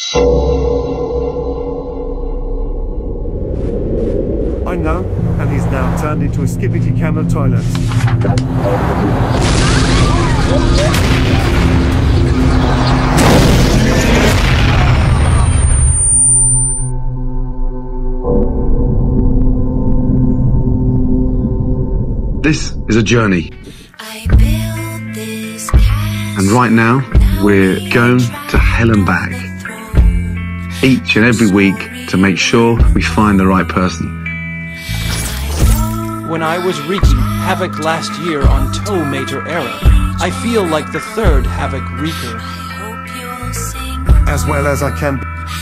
I know, and he's now turned into a skibbity camel toilet. This is a journey. And right now, we're going to hell and back. Each and every week to make sure we find the right person. When I was wreaking havoc last year on Tow Mater Era, I feel like the third havoc wreaker. As well as I can.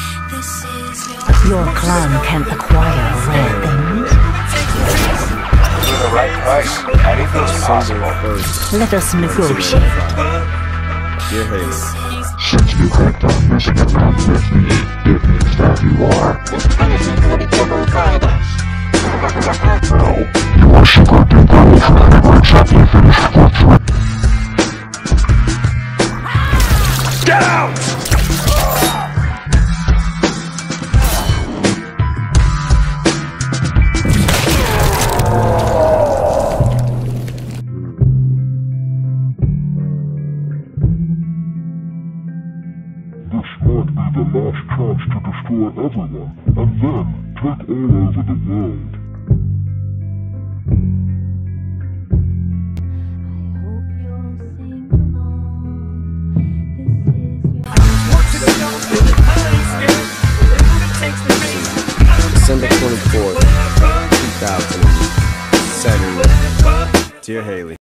Your clan can acquire rare things. For the right price, anything's possible. Let us negotiate. Dear Haley. Since you have done this command with me, it means that you are. This punishment will be double good. No, your secret beacon is never exactly finished for free. Get out! This might be the last chance to destroy everyone, and then take all over the world. December 24th, 2007. Dear Haley.